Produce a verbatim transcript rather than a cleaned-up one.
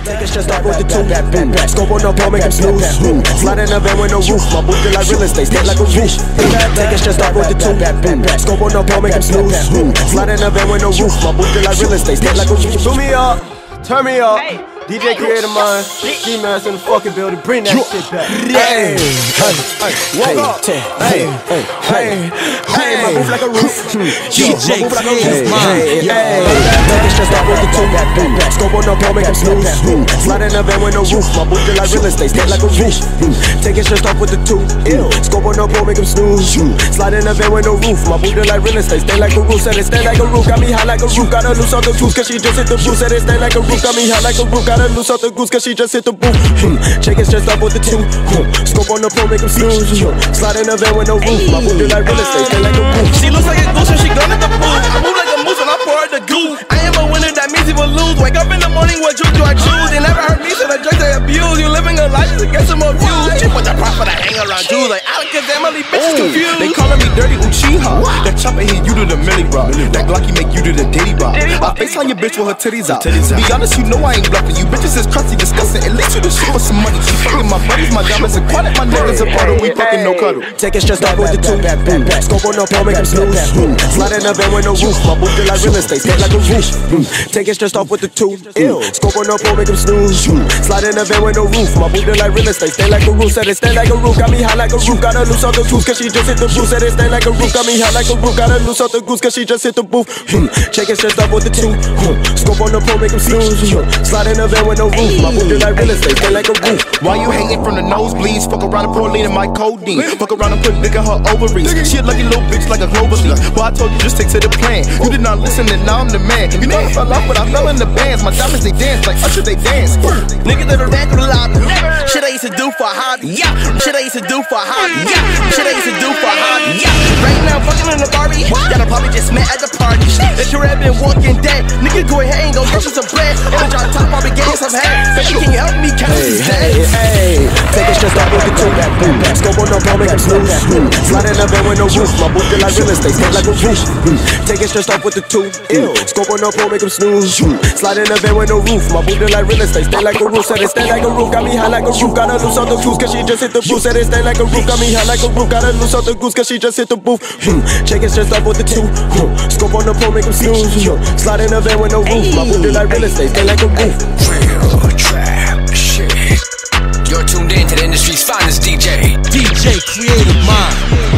Take a stress off with the two. Scope on the pole, make him snooze. Slide in the van with no roof. My boots feel like real estate, stand like a roof. Take a stress off with the two. Scope on the pole, make him snooze. Slide in the van with no roof. My boots feel like real estate, stand like a roof. Put me up, turn me up. D J Creator Mind, G-Master in the fucking building, bring that shit back. Hey, hey, hey, woke up. Hey, hey, hey, hey, my move like a roof. D J Creator Mind. Take a stress off with the two. Scope on the pole, make him snooze. Slide in the van with no roof. My boots feel like real estate, stand like a roof. Take a stress off with the two. Scope on the pole, make him snooze. Slide in the van with no roof. My boots feel like real estate, stand like a roof. Said it stand like a roof, got me high like a roof. Gotta lose all the juice, cause she just hit the roof. Said it stand like a roof, got me high like a roof. Gotta lose out the goose cause she just hit the booth. Check it stressed up with the two. Scope on the pole, make him snooze. Slide in the van with no roof. My boots feel like real estate, stand like a roof. She looks like a goose when she gone at the booth. I move like a moose and I pour her the goo. I am a winner, that means he will lose. Wake up in the morning, what juice do I choose? They never heard me, so the drugs they abuse. You living a life to get some more views. She put the profit to hang around you. Like Alakaz, Emily, bitches confused. They calling me dirty Uchiha. That chopper hit you to the milli rock. That Glocky make you to the Diddy rock. I face on your bitch with her titties out. Be honest, you know I ain't bluffing. You bitches is crusty, disgusting. At least you the shit for some money. She fucking my buddies, my diamonds, and quality. My niggas a bottle, we fucking no cuddle. Take it stressed off with the two. Scope on the pole, make him snooze. Slide in the van with no roof. My boots feel like real estate, stand like a roof. Take it stressed off with the two. Scope on the pole, make him snooze. Slide in the van with no roof. My boots feel like real estate, stand like a roof. Said it stand like a roof, got me high like a roof. Gotta lose all the juice cause she just hit the booth. Said it stand like a roof, got me high like a roof. Gotta lose all the goose cause she just hit the booth. Check it stressed off with the two. Scope on the pole, make him snooze. Slide in the van with no roof. My boots feel like real estate, stand like a roof. Why you hanging from the nosebleeds? Fuck around and pour lean in my codeine. Fuck around and put dick in her ovaries. She a lucky little bitch like a globally. Well, I told you just stick to the plan. You did not listen and now I'm the man. You know I fell off but I fell in the bands. My diamonds they dance like Usher they dance. Niggas never ran through the lobby. Shit I used to do for a hobby. Yeah. Shit I used to do for a hobby. Yeah. Shit I used to do for a hobby. Yeah. Right now fucking in the Barbie. Y'all probably just met at the party. If your rap been walking dead, nigga go ahead and go get you some bread. In the drop top I'll be getting some head. Baby can you help me catch these Hey, hey, take it stressed off with the two. Scope on the pole, make him snooze. Slide in the van with no roof. My boots feel like real estate, stand like a roof. Take it stressed off with the two. Scope on the pole, make him snooze. Slide in the van with no roof. My boots feel like real estate, stand like a roof. Said it stand like a roof, got me high like a roof. Gotta lose all the juice cause she just hit the booth. Said it stand like a roof, got me high like a roof. Gotta lose all the goose cause she just hit the booth. Check it stressed off with the two. Scope on the pole, make him snooze. Slide in the van with no roof. My boots feel like real estate, stand like a roof. Real trap shit. You're tuned in to the industry's finest D J. D J Creator Mind.